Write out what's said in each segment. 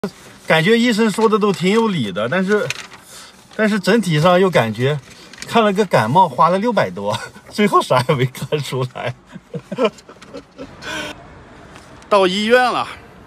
感觉医生说的都挺有理的，但是整体上又感觉看了个感冒花了600多，最后啥也没看出来。到医院了，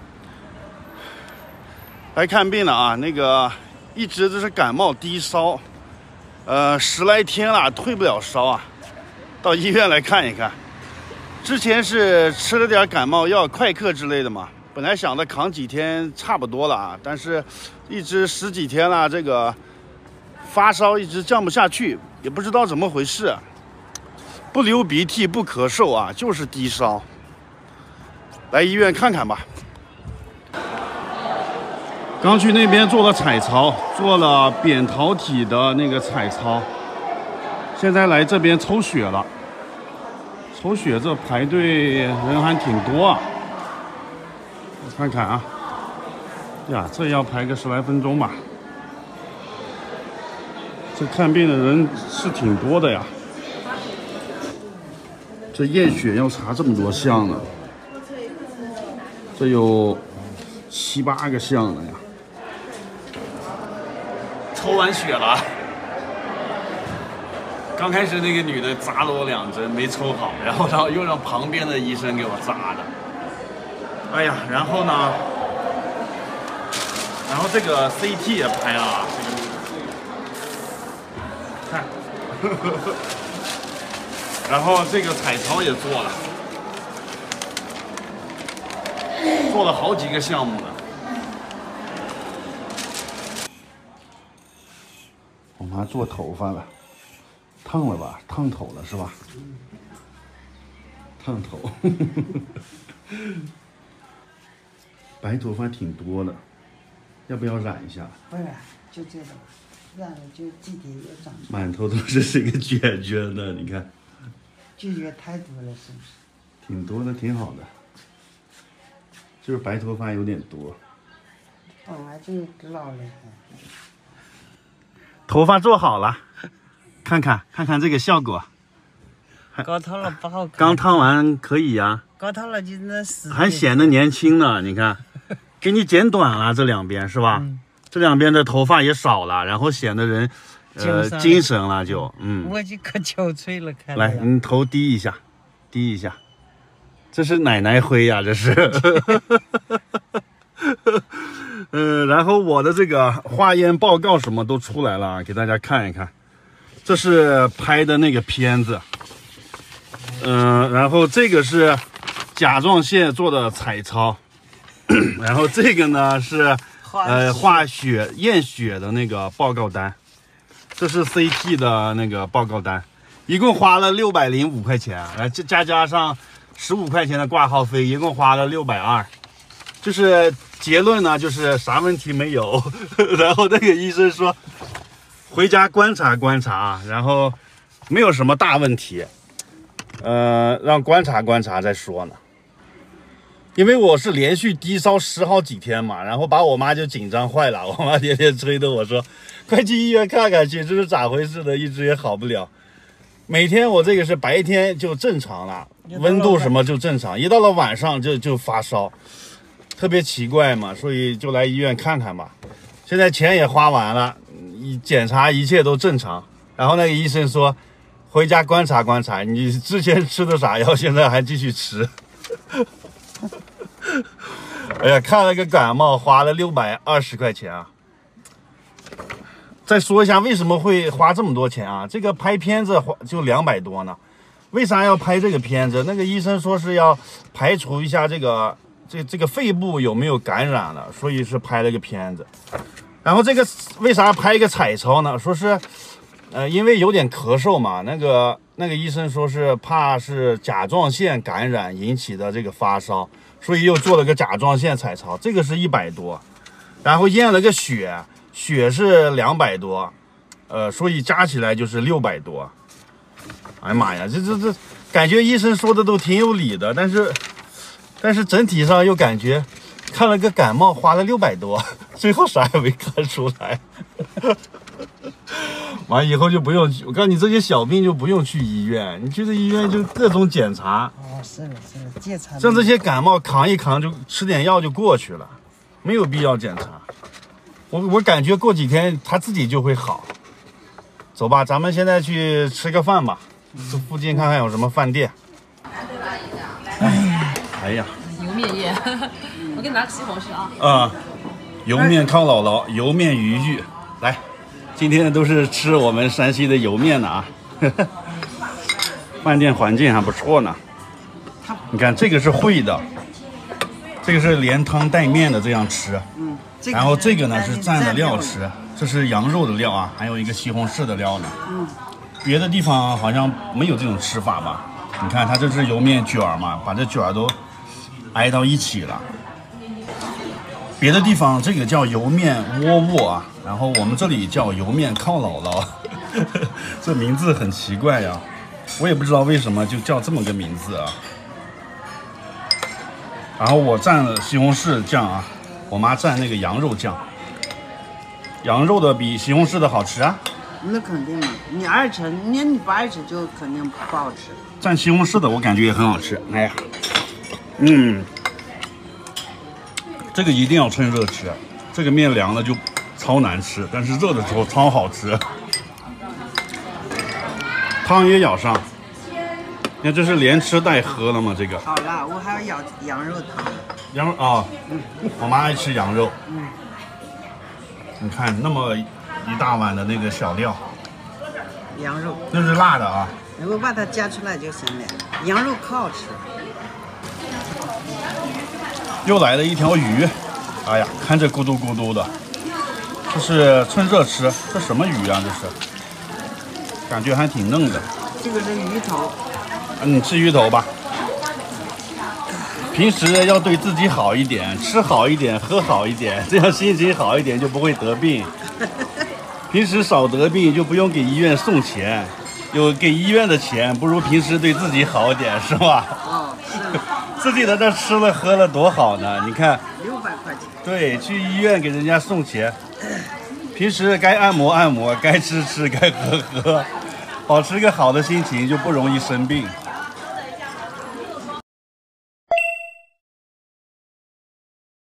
来看病了啊！那个一直都是感冒低烧，10来天了，退不了烧啊。到医院来看一看。之前是吃了点感冒药、快克之类的嘛，本来想着扛几天差不多了啊，但是一直10几天了，这个发烧一直降不下去，也不知道怎么回事，不流鼻涕不咳嗽啊，就是低烧。来医院看看吧。刚去那边做了彩超，做了扁桃体的那个彩超，现在来这边抽血了。抽血这排队人还挺多啊，我看看啊，呀，这要排个10来分钟吧。这看病的人是挺多的呀。这验血要查这么多项呢，这有7、8个项了呀。抽完血了。刚开始那个女的扎了我2针没抽好，然后又让旁边的医生给我扎的。哎呀，然后呢，然后这个 CT 也拍了啊，看，然后这个彩超也做了，做了好几个项目呢。我妈做头发了。烫了吧，烫头了是吧？烫头，白头发挺多的，要不要染一下？ 不染，就这个，染了就季节又长。 满头都是这个卷卷的，你看。 季节太多了，是不是？ 挺多的，挺好的，就是白头发有点多。 我妈就老了。 头发做好了。看看这个效果， 刚烫了不好看。 刚烫完可以呀、啊。 刚烫了就那死。 还显得年轻呢，你看，给你剪短了这2边是吧？这2边的头发也少了，然后显得人精神了就我就可憔悴了，看来，你头低一下，低一下，这是奶奶灰呀、这是。然后我的这个化验报告什么都出来了，给大家看一看。这是拍的那个片子，然后这个是甲状腺做的彩超，然后这个呢是验血的那个报告单，这是 CT 的那个报告单，一共花了605块钱，然后加上15块钱的挂号费，一共花了620，就是结论呢就是啥问题没有，然后那个医生说。回家观察观察，然后没有什么大问题，让观察观察再说呢。因为我是连续低烧10好几天嘛，然后把我妈就紧张坏了，我妈天天催着我说：“快去医院看看去，这是咋回事的？一直也好不了。”每天我这个是白天就正常了，温度什么就正常，一到了晚上就发烧，特别奇怪嘛，所以就来医院看看吧。现在钱也花完了。检查一切都正常，然后那个医生说，回家观察观察，你之前吃的啥药，现在还继续吃。哎呀，看了个感冒，花了620块钱啊！再说一下为什么会花这么多钱啊？这个拍片子就200多呢，为啥要拍这个片子？那个医生说是要排除一下这个肺部有没有感染了，所以是拍了个片子。然后这个为啥拍一个彩超呢？说是，因为有点咳嗽嘛，那个医生说是怕是甲状腺感染引起的这个发烧，所以又做了个甲状腺彩超，这个是100多，然后验了个血是200多，所以加起来就是600多。哎呀妈呀，这感觉医生说的都挺有理的，但是整体上又感觉。看了个感冒花了600多，最后啥也没看出来。完以后就不用去，我告诉你这些小病就不用去医院，你去这医院就各种检查。 哦，是的，检查。 像这些感冒扛一扛就吃点药就过去了。 没有必要检查。我感觉过几天它自己就会好。走吧，咱们现在去吃个饭吧。这附近看看有什么饭店。哎呀， 油面宴，我给你拿个西红柿啊。 油面康姥姥，油面鱼玉，来，今天都是吃我们山西的油面的啊。饭店环境还不错呢。你看这个是烩的，这个是连汤带面的这样吃。然后这个呢是蘸的料吃，这是羊肉的料啊，还有一个西红柿的料呢。别的地方好像没有这种吃法吧？你看它这是油面卷嘛，把这卷都挨到一起了。别的地方这个叫油面窝窝啊，然后我们这里叫油面康姥姥，这名字很奇怪呀，我也不知道为什么就叫这么个名字啊。然后我蘸了西红柿酱啊，我妈蘸那个羊肉酱，羊肉的比西红柿的好吃啊。 那肯定嘛，你爱吃，你不爱吃就肯定不好吃。 蘸西红柿的我感觉也很好吃，哎呀，这个一定要趁热吃，这个面凉了就超难吃，但是热的时候超好吃。汤也舀上，你看这是连吃带喝了吗？这个好了，我还要羊肉汤。 羊肉啊，我妈爱吃羊肉。你看那么一大碗的那个小料， 羊肉那是辣的啊。 我把它夹出来就行了。羊肉可好吃。 又来了一条鱼，哎呀，看这咕嘟咕嘟的，这是趁热吃，这什么鱼啊？这是，感觉还挺嫩的。 这个是鱼头。 你吃鱼头吧。平时要对自己好一点，吃好一点，喝好一点，这样心情好一点就不会得病。平时少得病就不用给医院送钱，有给医院的钱不如平时对自己好点，是吧？ 是。 自己在这吃了喝了多好呢？你看 ，600块钱。 对，去医院给人家送钱，平时该按摩按摩，该吃吃，该喝喝，保持个好的心情就不容易生病。